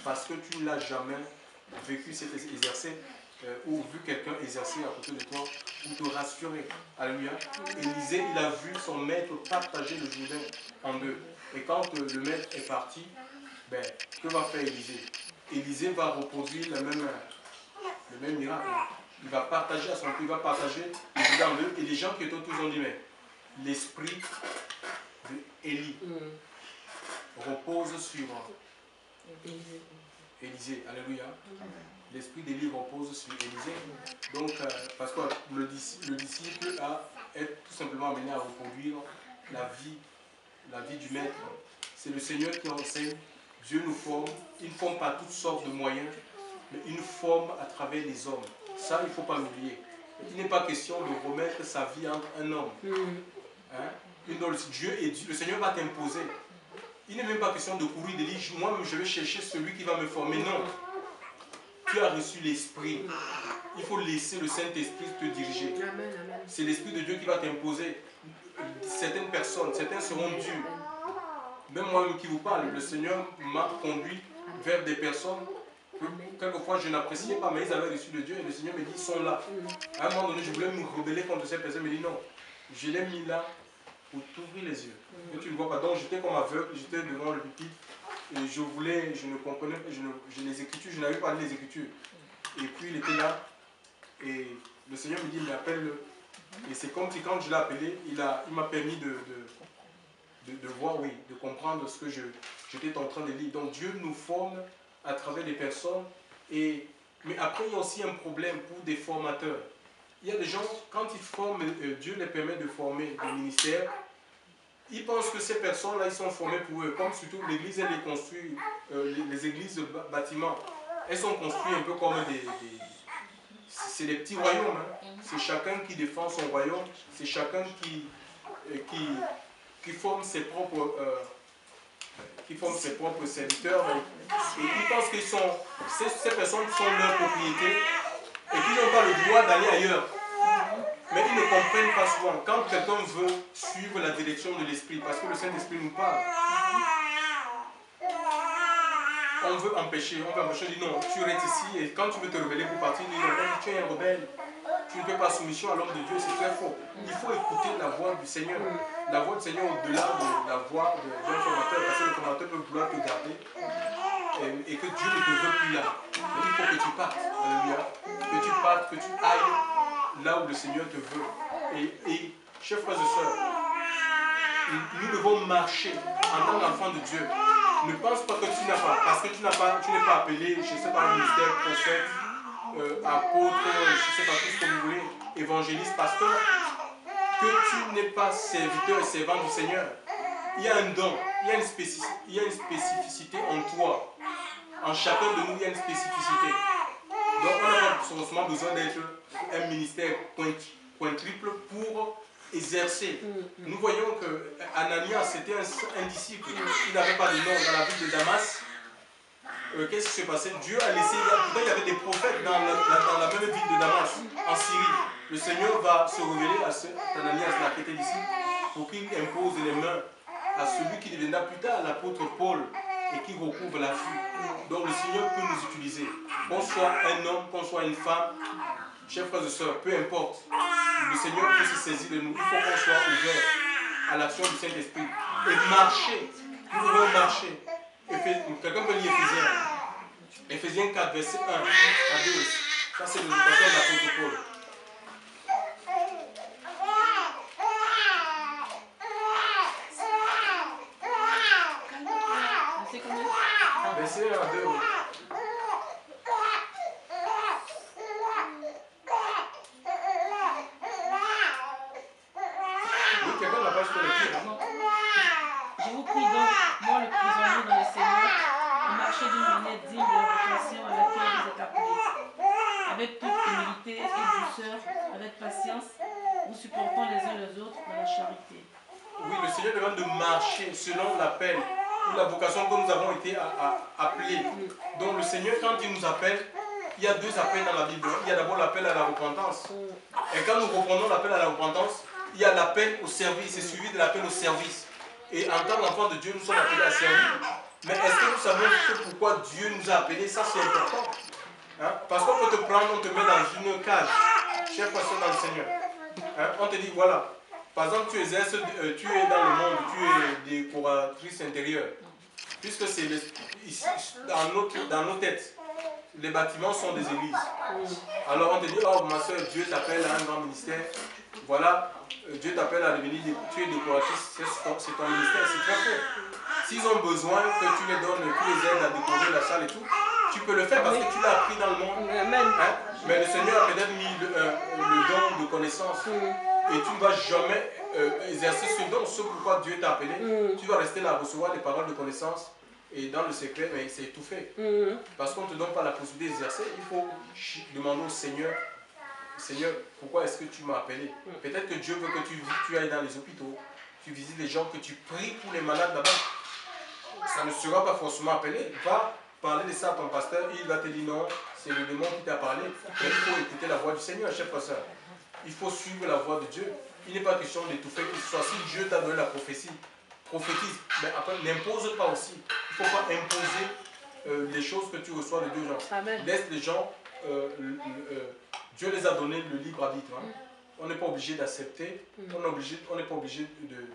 parce que tu ne l'as jamais vécu, cet exercer, ou vu quelqu'un exercer à côté de toi, pour te rassurer. Alléluia. Élisée, il a vu son maître partager le Jourdain en deux. Et quand le maître est parti, ben, que va faire Élisée? Élisée va reproduire le même miracle. Il va partager à son tour, il va partager le Jourdain en deux. Et les gens qui étaient autour ont dit, mais l'esprit d'Élie repose sur Élisée. Alléluia. L'esprit d'Élie repose sur Élisée. Donc, parce que le disciple est tout simplement amené à reproduire la vie du maître. C'est le Seigneur qui enseigne. Dieu nous forme. Il ne forme pas toutes sortes de moyens, mais il nous forme à travers les hommes. Ça, il ne faut pas l'oublier. Il n'est pas question de remettre sa vie entre un homme. Hein? Dieu et Dieu, le Seigneur va t'imposer. Il n'est même pas question de courir, de dire, moi-même je vais chercher celui qui va me former. Non. Tu as reçu l'Esprit. Il faut laisser le Saint-Esprit te diriger. C'est l'Esprit de Dieu qui va t'imposer. Certaines personnes, certains seront durs. Même moi-même qui vous parle, le Seigneur m'a conduit vers des personnes que quelquefois je n'appréciais pas, mais ils avaient reçu de Dieu et le Seigneur me dit, ils sont là. À un moment donné, je voulais me rebeller contre ces personnes, il me dit non, je l'ai mis là pour t'ouvrir les yeux. Et tu ne vois pas. Donc j'étais comme aveugle, j'étais devant le pupitre et je ne comprenais pas, les Écritures, je n'avais pas les Écritures. Et puis il était là et le Seigneur me dit, mais appelle-le. Et c'est comme si quand je l'ai appelé, il m'a permis de voir, oui, de comprendre ce que j'étais en train de lire. Donc Dieu nous forme à travers des personnes. Mais après, il y a aussi un problème pour des formateurs. Il y a des gens, quand ils forment, Dieu les permet de former des ministères, ils pensent que ces personnes-là, ils sont formés pour eux. Comme surtout l'église, elle est construite, les églises de bâtiments, elles sont construites un peu comme c'est des petits royaumes. Hein. C'est chacun qui défend son royaume, c'est chacun qui forme ses propres serviteurs et ils pensent que ces personnes sont leur propriété et qu'ils n'ont pas le droit d'aller ailleurs. Mais ils ne comprennent pas souvent. Quand quelqu'un veut suivre la direction de l'Esprit, parce que le Saint-Esprit nous parle, on veut empêcher, on dit non, tu restes ici et quand tu veux te rebeller pour partir, il dit non, tu es un rebelle. Tu ne fais pas soumission à l'homme de Dieu, c'est très faux. Il faut écouter la voix du Seigneur. La voix du Seigneur au-delà de la voix d'un formateur, parce que le formateur peut vouloir te garder et que Dieu ne te veut plus là. Mais il faut que tu partes. Alléluia. Que tu partes, que tu ailles là où le Seigneur te veut. Et chers frères et sœurs, nous devons marcher en tant qu'enfants de Dieu. Ne pense pas que tu n'as pas, parce que tu n'es pas appelé, je ne sais pas, un ministère, prophète, apôtre, je ne sais pas tout ce que vous voulez, évangéliste, pasteur, que tu n'es pas serviteur et servant du Seigneur. Il y a un don, il y a une spécificité en toi. En chacun de nous, il y a une spécificité. Donc on n'a pas forcément besoin d'être un ministère quintuple pour exercer. Nous voyons que Ananias, c'était un disciple. Il n'avait pas de nom dans la ville de Damas. Qu'est-ce qui s'est passé? Dieu a laissé, il y avait des prophètes dans la même ville de Damas, en Syrie. Le Seigneur va se révéler à cet Ananias-là qui était disciple pour qu'il impose les mains à celui qui deviendra plus tard l'apôtre Paul et qui recouvre la vue. Donc le Seigneur peut nous utiliser. Qu'on soit un homme, qu'on soit une femme, chers frères et sœurs, peu importe. Le Seigneur peut se saisir de nous. Il faut qu'on soit ouvert à l'action du Saint-Esprit. Et marcher. Nous devons marcher. Quelqu'un peut lire Éphésiens. Éphésiens 4, verset 1 à 2. Ça, c'est l'éducation de l'apôtre Paul. Verset 1 à 2. Oui, quelqu'un n'a pas sur le pied. Je vous prie donc, moi le prisonnier dans le Seigneur, de marcher d'une manière digne de la vocation à laquelle vous êtes appelés, avec toute humilité et douceur, avec patience, vous supportant les uns les autres dans la charité. Oui, le Seigneur demande de marcher selon l'appel ou la vocation que nous avons été appelés. Donc le Seigneur, quand il nous appelle, il y a deux appels dans la Bible. Il y a d'abord l'appel à la repentance. Et quand nous reprenons l'appel à la repentance, il y a l'appel au service, c'est suivi de l'appel au service. Et en tant qu'enfant de Dieu, nous sommes appelés à servir. Mais est-ce que nous savons pourquoi Dieu nous a appelés? Ça, c'est important. Hein? Parce qu'on peut te prendre, on te met dans une cage. Chère personne dans le Seigneur. Hein? On te dit, voilà. Par exemple, tu exerces, tu es dans le monde, tu es décoratrice intérieure. Puisque c'est dans nos têtes, les bâtiments sont des églises. Alors on te dit, oh ma soeur, Dieu t'appelle à un grand ministère. Voilà, Dieu t'appelle à devenir, tu es décoratrice, c'est ton ministère, c'est très faux. S'ils ont besoin que tu les donnes, que tu les aides à décorer la salle et tout, tu peux le faire parce que tu l'as appris dans le monde. Hein? Mais le Seigneur a peut-être mis le don de connaissance. Et tu ne vas jamais exercer ce don, ce pourquoi Dieu t'a appelé. Tu vas rester là à recevoir des paroles de connaissance. Et dans le secret, mais c'est étouffé. Parce qu'on ne te donne pas la possibilité d'exercer. Il faut demander au Seigneur, Seigneur, pourquoi est-ce que tu m'as appelé? Peut-être que Dieu veut que tu ailles dans les hôpitaux, tu visites les gens, que tu pries pour les malades là-bas. Ça ne sera pas forcément appelé. Va parler de ça à ton pasteur, il va te dire non, c'est le démon qui t'a parlé. Mais il faut écouter la voix du Seigneur, chef pasteur. Il faut suivre la voix de Dieu. Il n'est pas question d'étouffer qui que ce soit. Si Dieu t'a donné la prophétie, prophétise. Mais après, n'impose pas aussi. Il ne faut pas imposer les choses que tu reçois de Dieu. Laisse les gens, Dieu les a donné le libre arbitre. Hein. On n'est pas obligé d'accepter, on n'est pas obligé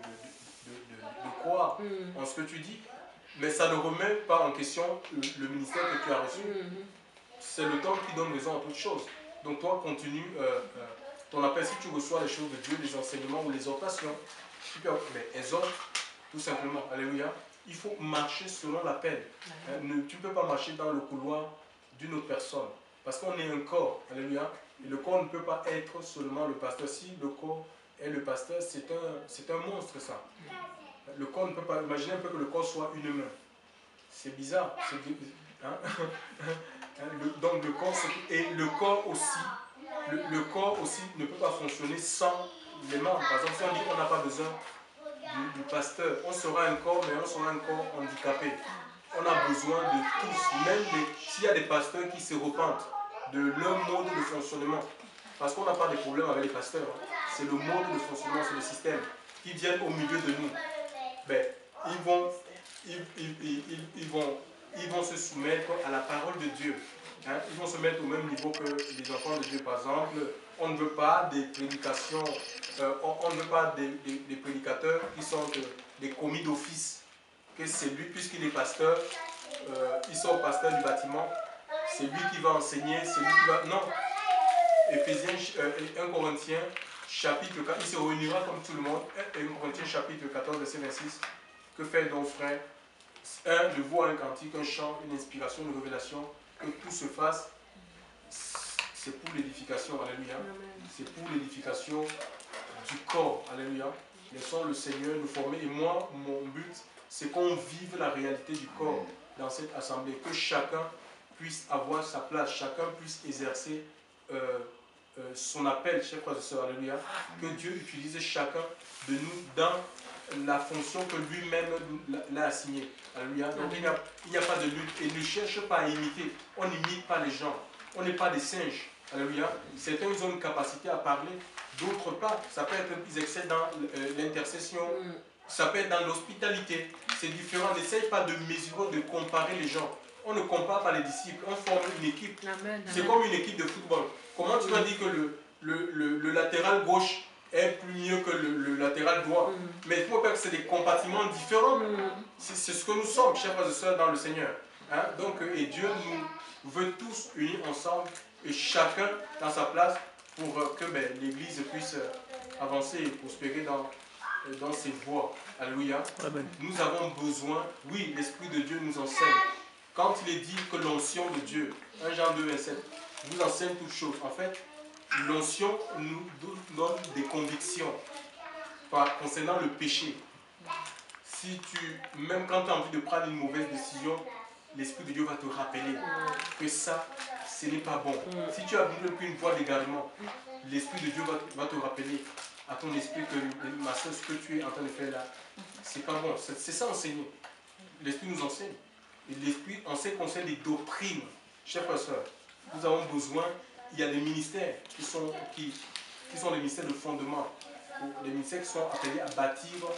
de croire en ce que tu dis, mais ça ne remet pas en question le ministère que tu as reçu. C'est le temps qui donne raison à toutes choses. Donc toi, continue ton appel. Si tu reçois les choses de Dieu, les enseignements ou les exhortations, mais exhorte tout simplement. Alléluia. Il faut marcher selon l'appel. Tu ne peux pas marcher dans le couloir d'une autre personne. Parce qu'on est un corps. Alléluia. Et le corps ne peut pas être seulement le pasteur. Si le corps est le pasteur, c'est un monstre ça. Le corps ne peut pas... Imaginez un peu que le corps soit une main. C'est bizarre. Hein? Donc le corps... Et le corps aussi... Le corps aussi ne peut pas fonctionner sans les membres. Par exemple, si on dit qu'on n'a pas besoin du pasteur, on sera un corps, mais on sera un corps handicapé. On a besoin de tous, même s'il y a des pasteurs qui se repentent de leur mode de fonctionnement. Parce qu'on n'a pas de problème avec les pasteurs. Hein. C'est le mode de fonctionnement, c'est le système. Qui viennent au milieu de nous. Ben, ils vont se soumettre à la parole de Dieu. Hein. Ils vont se mettre au même niveau que les enfants de Dieu. Par exemple, on ne veut pas des prédications, on ne veut pas des prédicateurs qui sont des commis d'office. Que c'est lui, puisqu'il est pasteur, ils sont pasteurs du bâtiment, c'est lui qui va enseigner, c'est lui qui va... Non. Éphésiens, 1 Corinthiens, chapitre 4, il se réunira comme tout le monde. 1 Corinthiens, chapitre 14, verset 26. Que fait donc, frère? Un de vous a un cantique, un chant, une inspiration, une révélation, que tout se fasse. C'est pour l'édification, alléluia. C'est pour l'édification du corps, alléluia. Laissons le Seigneur nous former. Et moi, mon but, c'est qu'on vive la réalité du corps dans cette assemblée. Que chacun puisse avoir sa place, chacun puisse exercer son appel, chers frères et sœurs, alléluia. Que Dieu utilise chacun de nous dans la fonction que lui-même l'a assignée. Alléluia. Donc il n'y a pas de lutte. Et ne cherche pas à imiter. On n'imite pas les gens. On n'est pas des singes. Alléluia. Certains ils ont une capacité à parler, d'autres pas. Ça peut être qu'ils excellent dans l'intercession. Ça peut être dans l'hospitalité. C'est différent. N'essaye pas de mesurer, de comparer les gens. On ne compare pas les disciples. On forme une équipe. C'est comme une équipe de football. Comment tu vas dire que le latéral gauche est plus mieux que le latéral droit? Mais il faut pas que c'est des compartiments différents. C'est ce que nous sommes, chers frères et sœurs, dans le Seigneur. Hein? Donc, et Dieu nous veut tous unis ensemble et chacun dans sa place pour que l'Église puisse avancer et prospérer dans ses voies. Alléluia. Amen. Nous avons besoin, oui, l'Esprit de Dieu nous enseigne. Quand il est dit que l'onction de Dieu, 1 Jean 2, 27, vous enseigne toutes choses. En fait, l'onction nous donne des convictions concernant le péché. Même quand tu as envie de prendre une mauvaise décision, l'Esprit de Dieu va te rappeler que ça, ce n'est pas bon. Si tu as pris une voie d'égarement, l'Esprit de Dieu va te rappeler à ton esprit que ma soeur, ce que tu es en train de faire là, c'est pas bon. C'est ça enseigner. L'Esprit nous enseigne. Et l'Esprit enseigne concerne les doctrines. Chers frères et sœurs, nous avons besoin, il y a des ministères qui sont des ministères de fondement, des ministères qui sont appelés à bâtir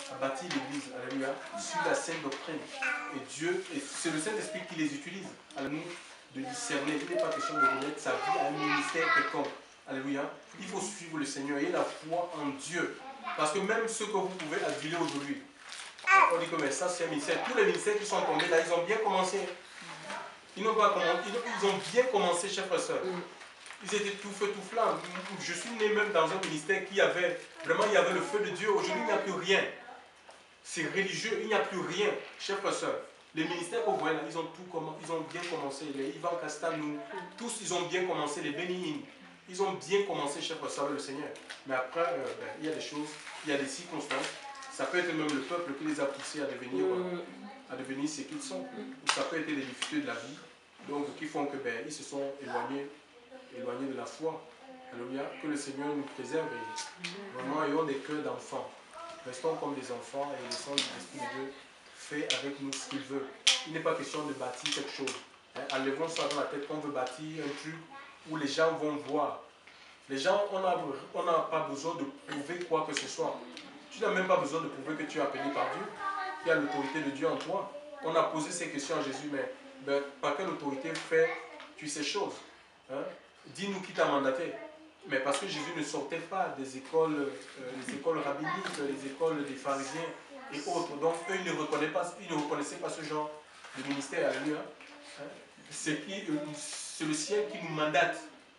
a bâti l'église, alléluia, sur la saine doctrine. Et Dieu, et c'est le Saint-Esprit qui les utilise. À nous de discerner. Il n'est pas question de remettre sa vie à un ministère quelconque. Alléluia. Il faut suivre le Seigneur et la foi en Dieu. Parce que même ceux que vous pouvez aduler aujourd'hui, on dit que mais ça c'est un ministère. Tous les ministères qui sont tombés là, ils ont bien commencé. Ils n'ont pas commencé, ils ont bien commencé, chers frères et sœurs. Ils étaient tout feu, tout flamme. Je suis né même dans un ministère qui avait, vraiment, il y avait le feu de Dieu. Aujourd'hui, il n'y a plus rien. C'est religieux, il n'y a plus rien, chers frères et sœurs. Les ministères qu'on voit là, ils ont bien commencé. Les Ivan Castanou, tous, ils ont bien commencé. Les Bénin, ils ont bien commencé, chers frères et sœurs, avec le Seigneur. Mais après, il y a des choses, il y a des circonstances. Ça peut être même le peuple qui les a poussés à devenir ce qu'ils sont. Ou ça peut être des difficultés de la vie, donc qui font que ils se sont éloignés de la foi. Alléluia. Que le Seigneur nous préserve et vraiment ayons des cœurs d'enfants. Restons comme des enfants et laissons l'Esprit de Dieu fait avec nous ce qu'il veut. Il n'est pas question de bâtir quelque chose. Enlevons ça dans la tête qu'on veut bâtir un truc où les gens vont voir. Les gens, on n'a pas besoin de prouver quoi que ce soit. Tu n'as même pas besoin de prouver que tu es appelé par Dieu. Il y a l'autorité de Dieu en toi. On a posé ces questions à Jésus, mais par quelle autorité fais-tu ces choses? Dis-nous qui t'a mandaté. Mais parce que Jésus ne sortait pas des écoles, les écoles rabbiniques, les écoles des pharisiens et autres. Donc eux, ils ne reconnaissaient pas ce genre de ministère. Alléluia. C'est le ciel qui nous mandate.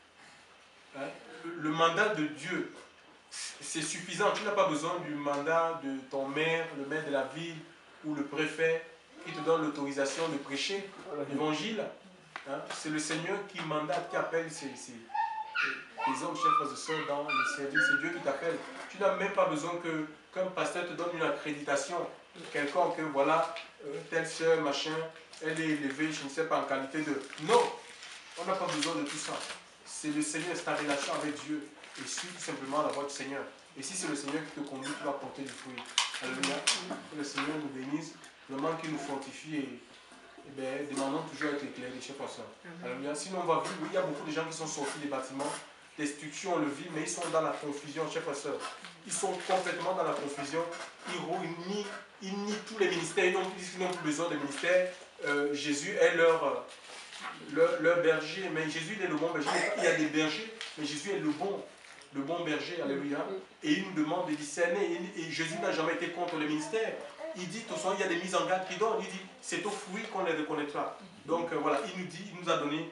Le mandat de Dieu, c'est suffisant. Tu n'as pas besoin du mandat de ton maire, le maire de la ville ou le préfet qui te donne l'autorisation de prêcher l'évangile. C'est le Seigneur qui mandate, qui appelle les hommes, chers frères et sœurs, dans le service. C'est Dieu qui t'appelle. Tu n'as même pas besoin qu'un pasteur te donne une accréditation. Quelqu'un que voilà, telle sœur, machin, elle est élevée, je ne sais pas, en qualité de... Non, on n'a pas besoin de tout ça. C'est le Seigneur, c'est ta relation avec Dieu. Et suis tout simplement la voie du Seigneur. Et si c'est le Seigneur qui te conduit, tu vas porter du fruit. Alléluia. Que le Seigneur nous bénisse, vraiment qu'il nous fortifie et demandons toujours à être éclairés, chers frères et sœurs. Alléluia. Sinon, on va vivre. Il y a beaucoup de gens qui sont sortis des bâtiments, des structures, on le vit, mais ils sont dans la confusion, chers frères et sœurs. Ils sont complètement dans la confusion. Ils nient tous les ministères. Ils n'ont plus besoin de ministères. Jésus est leur berger. Mais Jésus est le bon berger. Il y a des bergers, mais Jésus est le bon berger. Alléluia. Et il nous demande de discerner. Et Jésus n'a jamais été contre le ministère. Il dit, de toute façon, il y a des mises en garde qui donnent. Il dit, c'est au fruit qu'on les reconnaîtra. Donc voilà, il nous a donné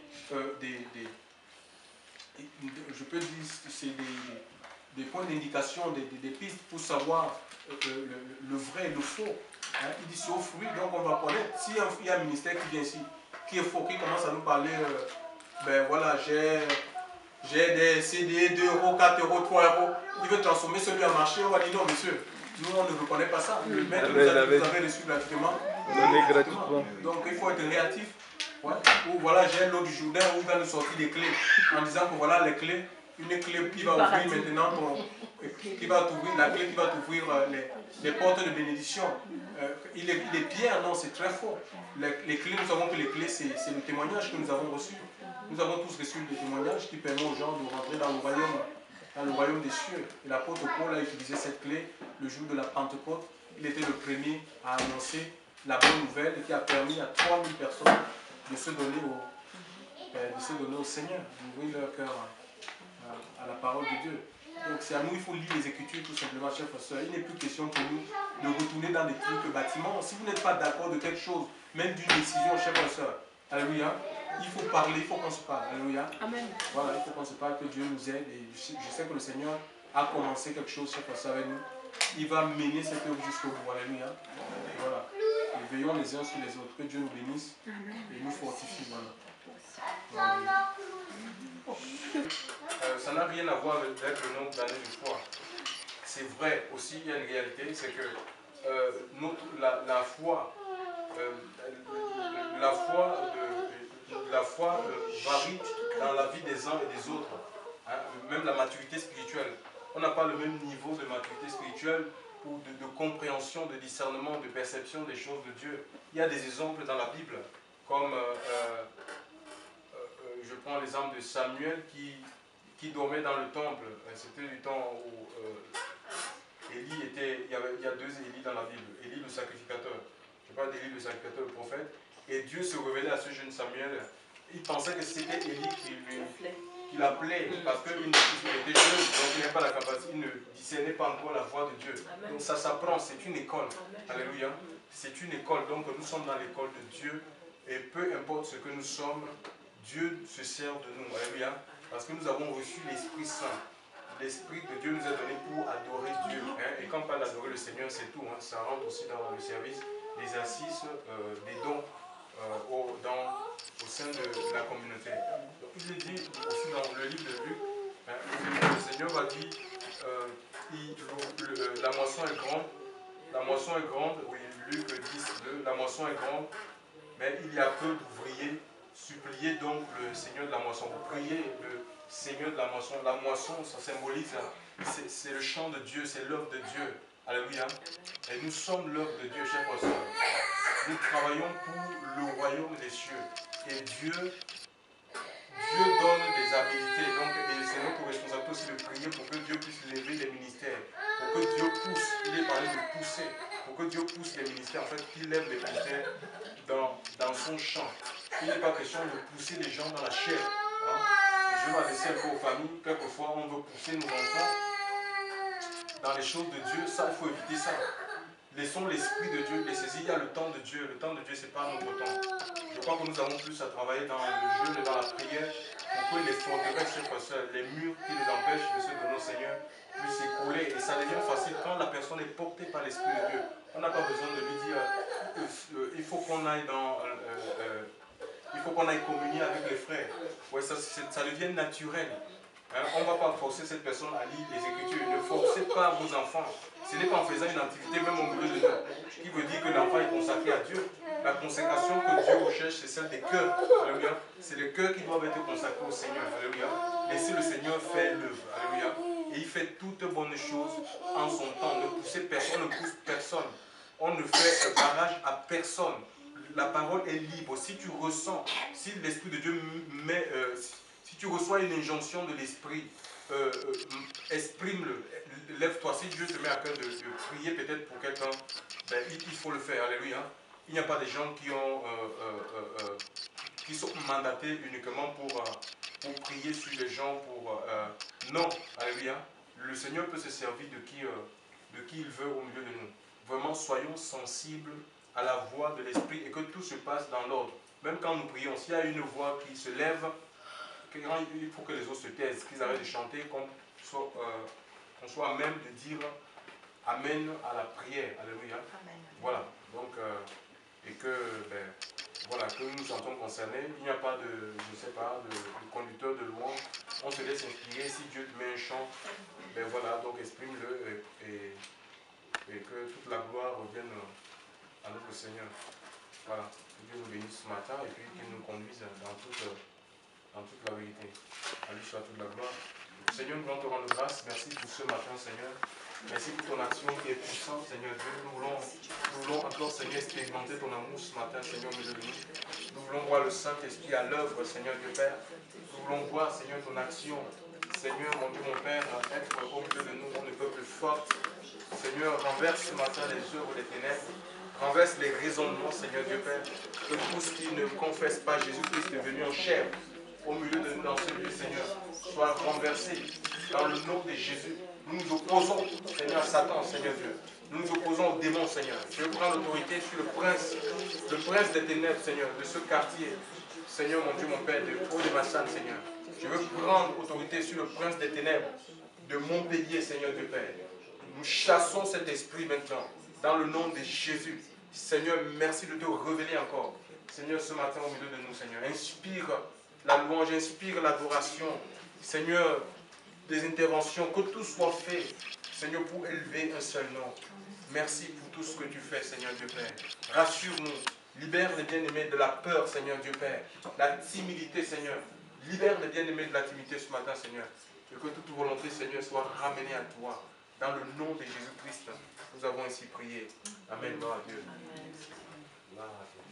je peux dire, c'est des points d'indication, des pistes pour savoir le vrai et le faux. Il dit, c'est au fruit, donc on va connaître. S'il y a un ministère qui vient ici, qui est faux, qui commence à nous parler, voilà, j'ai des CD 2 euros, 4 euros, 3 euros, il veut transformer celui en marché, on va dire non, monsieur. Nous, on ne reconnaît pas ça. Le maître nous a dit que vous avez reçu gratuitement. Donc, il faut être réactif. Ouais. Ou voilà, j'ai l'eau du Jourdain où il va nous sortir des clés en disant que voilà les clés, une clé qui va ouvrir maintenant la clé qui va t'ouvrir les portes de bénédiction. Il est Pierre, non, c'est très faux. Les clés, nous savons que les clés, c'est le témoignage que nous avons reçu. Nous avons tous reçu des témoignages qui permettent aux gens de rentrer dans le royaume des cieux. Et l'apôtre Paul a utilisé cette clé le jour de la Pentecôte. Il était le premier à annoncer la bonne nouvelle qui a permis à 3000 personnes de se donner au Seigneur, d'ouvrir leur cœur à la parole de Dieu. Donc c'est à nous, il faut lire les Écritures tout simplement, chers frères et sœurs. Il n'est plus question pour nous de retourner dans des trucs bâtiments. Si vous n'êtes pas d'accord de quelque chose, même d'une décision, chers frères et sœurs, alléluia, il faut parler, il faut qu'on se parle. Alléluia. Amen. Voilà, il faut qu'on se parle, que Dieu nous aide. Et je sais que le Seigneur a commencé quelque chose, chers frères et sœurs, avec nous. Il va mener cette œuvre jusqu'au bout. Alléluia. Voilà. Et veillons les uns sur les autres. Que Dieu nous bénisse et nous fortifie. Voilà. Ça n'a rien à voir avec le nombre d'années de foi. C'est vrai aussi, il y a une réalité, c'est que la foi varie dans la vie des uns et des autres. Même la maturité spirituelle. On n'a pas le même niveau de maturité spirituelle ou de compréhension, de discernement, de perception des choses de Dieu. Il y a des exemples dans la Bible, comme je prends l'exemple de Samuel qui dormait dans le temple. C'était du temps où il y a deux Élie dans la Bible. Élie le sacrificateur. Je parle d'Élie le sacrificateur, le prophète. Et Dieu se révélait à ce jeune Samuel. Il pensait que c'était Élie qui l'appelait parce qu'il était jeune, donc il n'avait pas la capacité, il ne discernait pas encore la voix de Dieu. Donc ça s'apprend, c'est une école. Alléluia. C'est une école, donc nous sommes dans l'école de Dieu. Et peu importe ce que nous sommes, Dieu se sert de nous. Alléluia. Parce que nous avons reçu l'Esprit Saint. L'Esprit de Dieu nous a donné pour adorer Dieu. Et quand on parle d'adorer le Seigneur, c'est tout. Ça rentre aussi dans le service des assises, des dons au sein de la communauté. Donc, il est dit aussi dans le livre de Luc, le Seigneur va dire la moisson est grande. La moisson est grande, oui, Luc 10, la moisson est grande, mais il y a peu d'ouvriers. Suppliez donc le Seigneur de la moisson. Vous priez le Seigneur de la moisson. La moisson, ça symbolise, c'est le chant de Dieu, c'est l'œuvre de Dieu. Alléluia. Et nous sommes l'œuvre de Dieu, chers frères. Nous travaillons pour le royaume des cieux. Et Dieu donne des habilités. Donc, et c'est notre responsabilité aussi de prier pour que Dieu puisse lever les ministères. Pour que Dieu pousse. Il est parlé de pousser. Pour que Dieu pousse les ministères. En fait, qu'il lève les ministères dans son champ. Il n'est pas question de pousser les gens dans la chair. Je vais m'adresser un peu aux familles. Quelquefois, on veut pousser nos enfants dans les choses de Dieu. Ça, il faut éviter ça. Laissons l'Esprit de Dieu les saisir. Il y a le temps de Dieu. Le temps de Dieu, ce n'est pas notre temps. Je crois que nous avons plus à travailler dans le jeûne et dans la prière pour que les forteresses, les murs qui les empêchent de se donner au Seigneur puissent s'écrouler. Et ça devient facile quand la personne est portée par l'Esprit de Dieu. On n'a pas besoin de lui dire il faut qu'on aille communier avec les frères. Ouais, ça devient naturel. On ne va pas forcer cette personne à lire les Écritures. Ne forcez pas vos enfants. Ce n'est pas en faisant une activité, même au milieu de nous, qui veut dire que l'enfant est consacré à Dieu. La consécration que Dieu recherche, c'est celle des cœurs. Alléluia. C'est les cœurs qui doivent être consacrés au Seigneur. Alléluia. Laissez le Seigneur faire l'œuvre. Alléluia. Et il fait toutes bonnes choses en son temps. Ne poussez personne, ne pousse personne. On ne fait barrage à personne. La parole est libre. Si tu ressens, si l'Esprit de Dieu met... si tu reçois une injonction de l'Esprit, exprime-le. Lève-toi. Si Dieu te met à cœur de prier peut-être pour quelqu'un, il faut le faire. Alléluia. Il n'y a pas des gens qui sont mandatés uniquement pour prier sur les gens. Non. Alléluia. Le Seigneur peut se servir de qui il veut au milieu de nous. Vraiment, soyons sensibles à la voix de l'Esprit et que tout se passe dans l'ordre. Même quand nous prions, s'il y a une voix qui se lève, il faut que les autres se taisent, qu'ils arrêtent de chanter, qu'on soit à même de dire Amen à la prière. Alléluia. Amen. Voilà. Donc, et que, voilà, que nous nous sentons concernés. Il n'y a pas de conducteur de louange. On se laisse inspirer. Si Dieu te met un chant, voilà, donc exprime-le et que toute la gloire revienne à notre Seigneur. Voilà. Que Dieu nous bénisse ce matin et puis qu'il nous conduise dans toute la vérité. À lui soit toute la gloire. Seigneur, nous voulons te rendre grâce. Merci pour ce matin, Seigneur. Merci pour ton action qui est puissante, Seigneur Dieu. Nous voulons encore, Seigneur, expérimenter ton amour ce matin, Seigneur, au milieu de nous. Nous voulons voir le Saint-Esprit à l'œuvre, Seigneur Dieu Père. Nous voulons voir, Seigneur, ton action. Seigneur, mon Dieu, mon Père, être au milieu de nous, dans le peuple fort. Seigneur, renverse ce matin les œuvres des ténèbres. Renverse les raisonnements, Seigneur Dieu Père. Que tous qui ne confessent pas Jésus-Christ est venu en chair au milieu de nous dans ce lieu, Seigneur, soit renversé dans le nom de Jésus. Nous nous opposons, Seigneur, à Satan, Seigneur Dieu. Nous nous opposons aux démons, Seigneur. Je veux prendre l'autorité sur le prince des ténèbres, Seigneur, de ce quartier. Seigneur, mon Dieu, mon Père, de Haut-de-Massan, Seigneur. Je veux prendre autorité sur le prince des ténèbres de Montpellier, Seigneur Dieu Père. Nous chassons cet esprit maintenant, dans le nom de Jésus. Seigneur, merci de te révéler encore. Seigneur, ce matin, au milieu de nous, Seigneur, inspire la louange, inspire l'adoration. Seigneur, des interventions, que tout soit fait, Seigneur, pour élever un seul nom. Merci pour tout ce que tu fais, Seigneur Dieu Père. Rassure-nous, libère les bien-aimés de la peur, Seigneur Dieu Père. La timidité, Seigneur. Libère les bien-aimés de la timidité ce matin, Seigneur. Et que toute volonté, Seigneur, soit ramenée à toi. Dans le nom de Jésus-Christ, nous avons ainsi prié. Amen. Gloire à Dieu. Gloire à Dieu.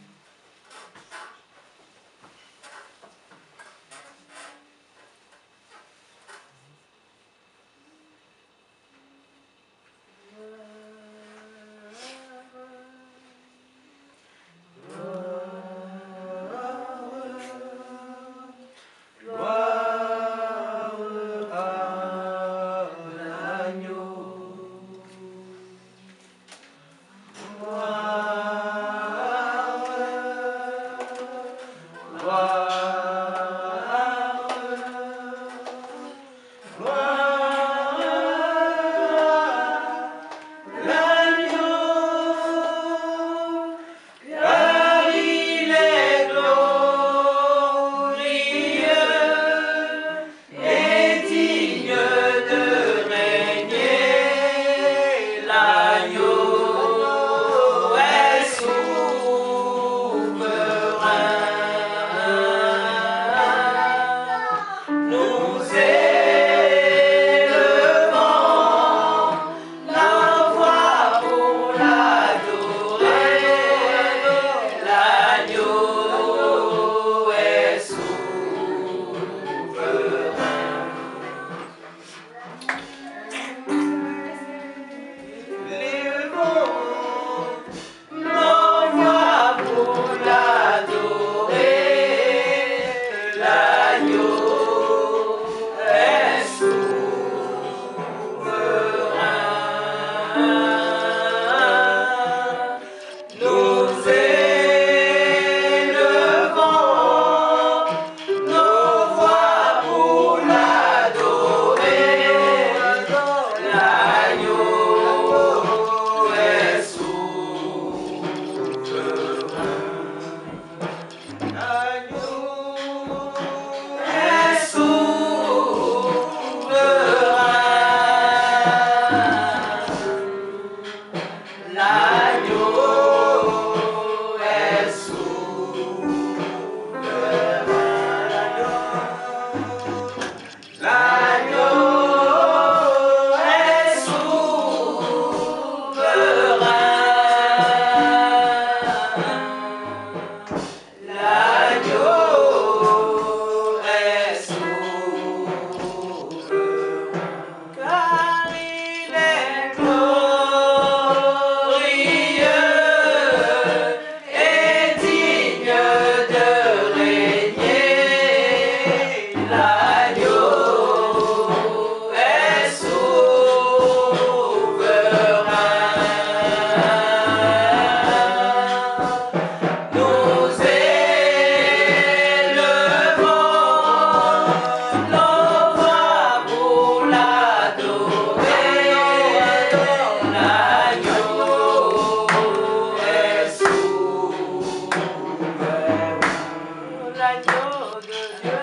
L'agneau de Dieu.